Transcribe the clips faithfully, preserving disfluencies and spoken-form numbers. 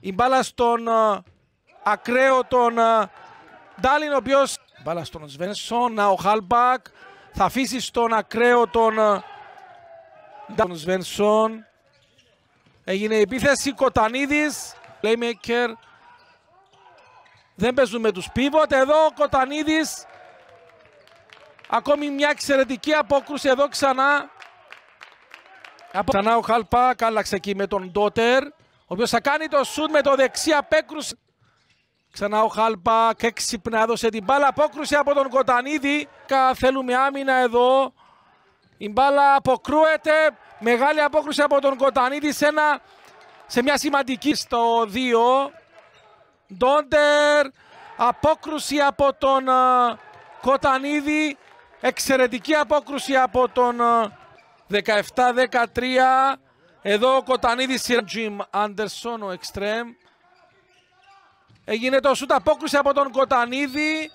Η μπάλα στον uh, ακραίο τον uh, Ντάλιν, ο οποίος... Μπάλα στον Σβένσον, ο Χάλμπακ θα αφήσει στον ακραίο τον uh, Σβένσον. Έγινε η επίθεση, Κοτανίδης, playmaker. Δεν παίζουν με τους pivot, εδώ ο Κοτανίδης. Ακόμη μια εξαιρετική απόκρουση εδώ ξανά. Από... Ξανά ο Χάλπακ, άλλαξε εκεί με τον Ντότερ, ο οποίος θα κάνει το σουτ με το δεξί απέκρουση. Ξανά ο Χάλπακ, έξυπνα έδωσε την μπάλα, απόκρουση από τον Κοτανίδη. Θέλουμε άμυνα εδώ. Η μπάλα αποκρούεται, μεγάλη απόκρουση από τον Κοτανίδη σε, ένα, σε μια σημαντική στο δύο. Ντότερ, απόκρουση από τον uh, Κοτανίδη, εξαιρετική απόκρουση από τον uh, δεκαεπτά δεκατρία. Εδώ ο Κοτανίδης, Τζιμ Άντερσον, ο εξτρέμ. Έγινε το σούτ, απόκρουση από τον Κοτανίδη.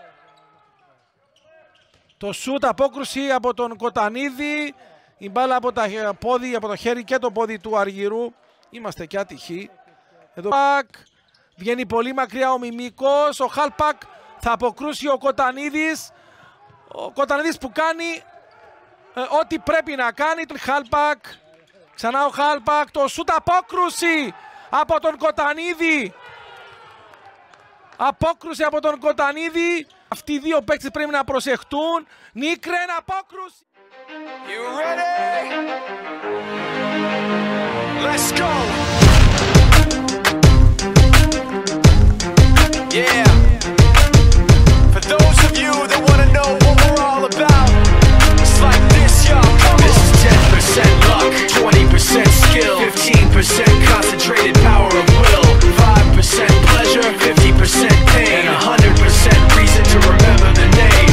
Το σούτ, απόκρουση από τον Κοτανίδη. Η μπάλα από, τα πόδι, από το χέρι και το πόδι του Αργυρού. Είμαστε και άτυχοι. Εδώ βγαίνει πολύ μακριά ο Μιμίκος. Ο Χάλπακ θα αποκρούσει ο Κοτανίδης. Ο Κοτανίδης που κάνει ε, ό,τι πρέπει να κάνει. Τον Χάλπακ. Ξανά ο Χάλπακ. Το σούτ, απόκρουση από τον Κοτανίδη. Απόκρουση από τον Κοτανίδη. Αυτοί οι δύο παίκτες πρέπει να προσεχτούν. Νίκρεν, απόκρουση. You ready? Let's go. Yeah. For those of you that want to know what we're all about, it's like this, y'all. This is ten percent luck, twenty percent skill, fifteen percent concentrated power of will, five percent pleasure, fifty percent pain, and one hundred percent reason to remember the name.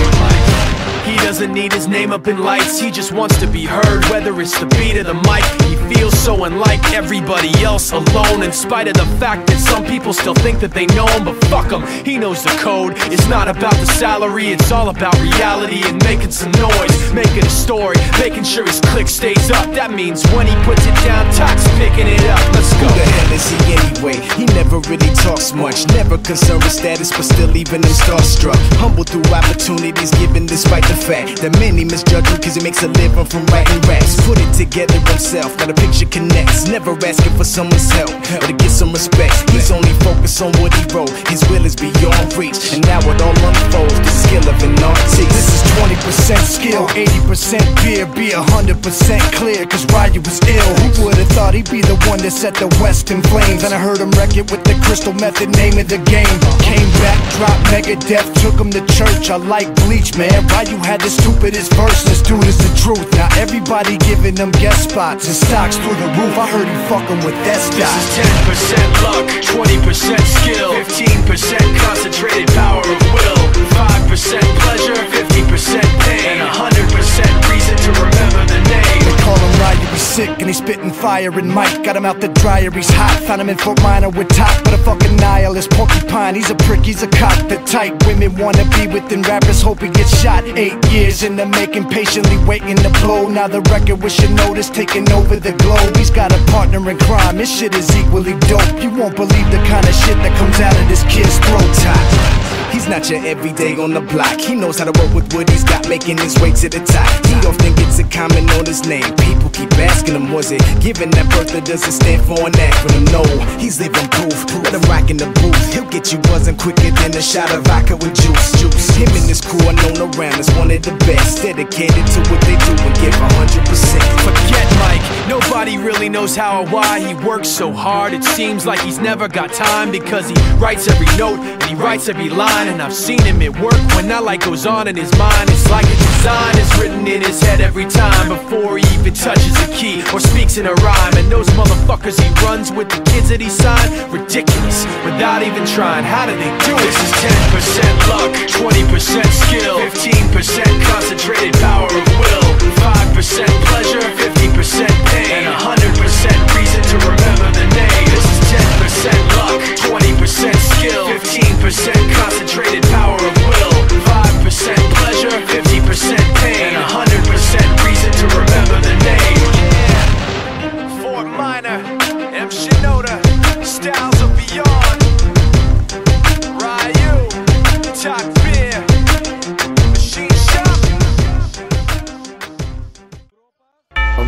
He doesn't need his name up in lights, he just wants to be heard, whether it's the beat of the mic. He feels so unlike everybody else, alone, in spite of the fact that some people still think that they know him. But fuck him, he knows the code. It's not about the salary, it's all about reality and making some noise, making a story, making sure his click stays up. That means when he puts it down, Tox picking it up. Let's go. Who the hell is he anyway? He never really talks much, never concerned with status, but still even him starstruck. Humble through opportunities given despite the fact that many misjudge him cause he makes a living from writing raps. Put it together himself, now the picture connects. Never asking for someone's help or to get some respect. He's only focused on what he wrote, his will is beyond reach. And now it all unfolds, the skill of an artist. This is twenty percent skill, eighty percent beer. Be one hundred percent clear cause Ryu was ill. Who would've thought he'd be the one that set the West in flames? And I heard him wreck it with the Crystal Method, name of the game. Came back, dropped Megadeth, took him to church. I like Bleach, man. Ryu had the stupidest verse, this dude is the truth. Now everybody giving them guest spots and stocks through the roof. I heard he fucking with that stock. This is ten percent luck, twenty percent skill, fifteen percent concentrated power of will, five percent pleasure, fifty percent pain, and one hundred percent reason to remember the name. They call him Ryu, he's sick and he's spitting fire and Mike got him out the dryer, he's hot. Found him in Fort Minor with top, but a fucking nihilist porcupine. He's a prick, he's a cock, the type women wanna be within. Rappers hope he gets shot. Eight years in the making, patiently waiting to blow. Now the record with your notice taking over the globe. He's got a partner in crime, this shit is equally dope. You won't believe the kind of shit that comes out of this kid's throat. Top. He's not your everyday on the block. He knows how to work with what he's got, making his way to the top. He often gets a comment on his name. People keep asking him, was it given that birth that doesn't stand for an acronym? No, he's living proof. Let him rock in the booth. He'll get you buzzing quicker than a shot of vodka with juice. Juice. Him and his crew are known around as one of the best, dedicated to what they do and give one hundred percent. Forget Mike, nobody really knows how or why he works so hard. It seems like he's never got time because he writes every note and he writes every line. And I've seen him at work when that light goes on in his mind. It's like a design is written in his head every time before he even touches a key or speaks in a rhyme. And those motherfuckers he runs with, the kids that he signed, ridiculous, without even trying. How do they do it? This is ten percent luck, twenty percent skill, fifteen percent concentrated power of will, five percent pleasure, fifty percent pain, and one hundred percent reason to remember the name. This is ten percent luck, twenty percent skill, fifteen percent concentrated power of will, five percent pleasure, fifty percent pain, and one hundred percent reason to remember the name. Yeah. Fort Minor, M. Shinoda, Styles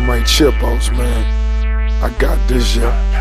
my chip outs, man. I got this, yeah.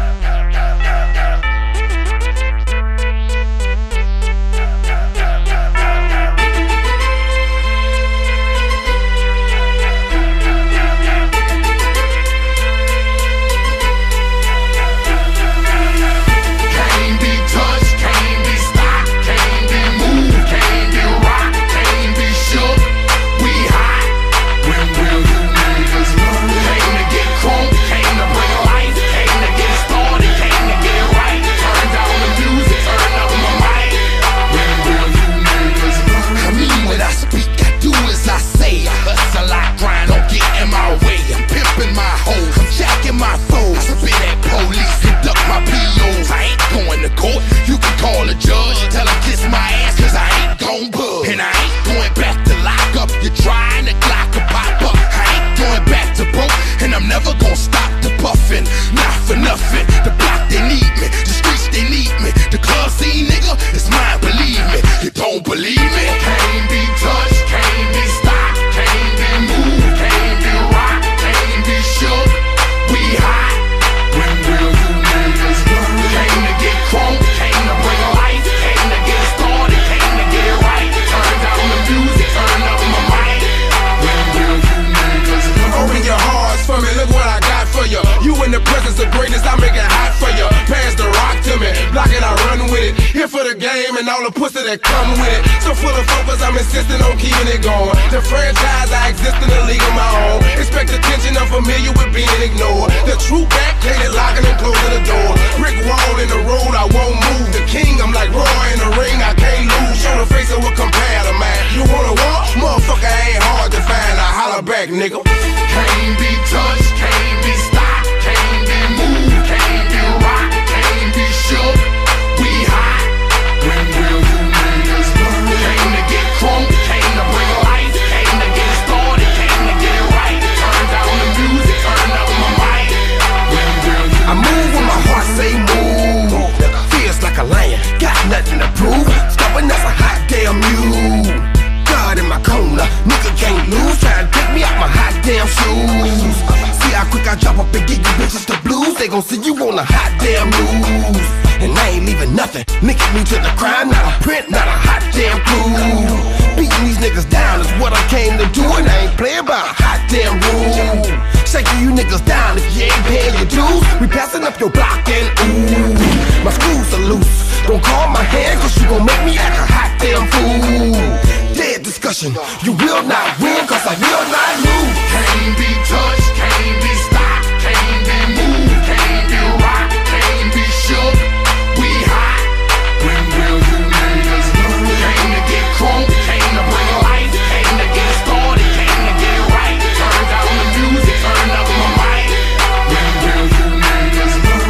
And all the pussy that come with it. So full of focus, I'm insisting on keeping it going. The franchise, I exist in a league of my own. Expect attention, I'm familiar with being ignored. The true back, hated locking and closing the door. Brick wall in the road, I won't move. The king, I'm like Roy in the ring, I can't lose. Show the face of what compare to man. You wanna walk? Motherfucker ain't hard to find. I holler back, nigga. Can't be touched, can't be stopped, can't be moved, can't be rocked, can't be shook. We hot. When will you niggas learn? Came to get crunk, came to bring life, came to get started, came to get right. Turn down the music, turn up my mic. When will you I move when my heart say move. Feels like a lion, got nothing to prove. Stubborn as a hot damn mule. God in my corner, nigga can't lose. Try to take me out my hot damn shoes. See how quick I drop up and get you bitches the blues. They gon' see you on a hot damn news. And I ain't leaving nothing, linking me to the crime. Not a print, not a hot damn clue. Beating these niggas down is what I came to do. And I ain't playing by a hot damn rule. Shaking you niggas down if you ain't paying your dues. We passing up your block and ooh, my screws are loose. Don't call my hand cause you gon' make me act a hot damn fool. Dead discussion, you will not win cause I will not lose. Can't be touched, can't be stopped, can't be moved, can't be rocked, can't be shook. We hot. When will you niggas learn? Came to get crunk, came to bring life, came to get started, came to get right. Turn down the music, turn up my mic. When will you niggas learn?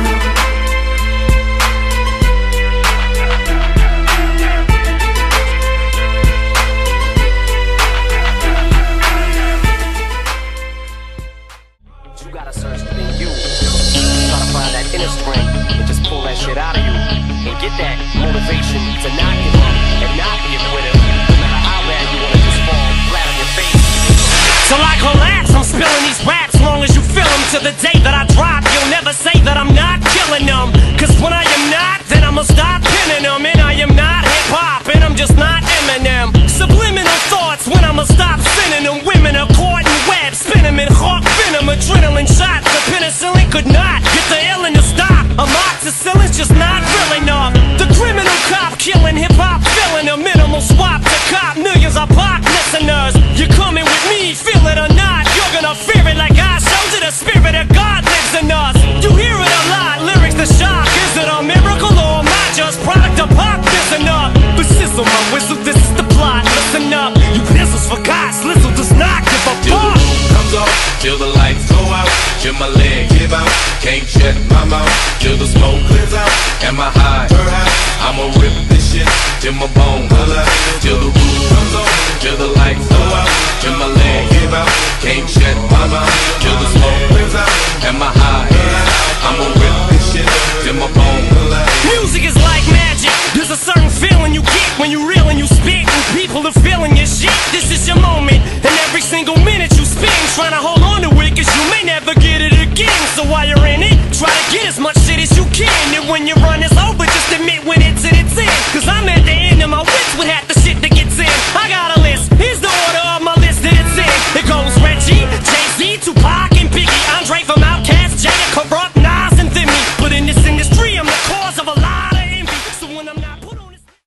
You gotta search within you. Try to find that inner strength and just pull that shit out of you. And get that motivation to not give up and not be a quitter. No matter how bad you wanna just fall flat on your face. Till I collapse, I'm spilling these raps. Long as you feel them to the day that I drop. You'll never say that I'm not killing them. Cause when I am not, then I'ma stop pinning them. And I am not hip-hop, and I'm just not Eminem. Subliminal thoughts when I'ma stop sending them. Women are caught in webs, spin them in hawk venom. Adrenaline shots, the penicillin could not get the illin to stop. Amoxicillin's just not real enough. The criminal cop killing hip-hop, filling a minimal swap to cop. Millions of pop listeners. You're coming with me, feel it or not. You're gonna fear it like I showed you. The spirit of God lives in us. You hear it a lot, lyrics to shock. Is it a miracle or am I just product of pop? Listen up, but sizzle my whistle, this is the plot. Listen up, you pistols for God, Slizzle does not give a Till the fuck. moon comes off, till the lights go out, till my leg give out, can't shut my mouth, till the smoke clears out, am I high? I'ma rip this shit till my bone holler, till the roof comes on, till the lights go out, till my leg give out, can't shut my mouth, till the smoke clears out, am I high? I'ma rip this shit till my bone holler. Music is like magic. There's a certain feeling you get when you reel and you spit, and people are feeling your shit. This is your moment, and every single minute you spend trying to hold on to it, cause you may never And when your run is over, just admit when it's at its end. Cause I'm at the end of my wits, would have to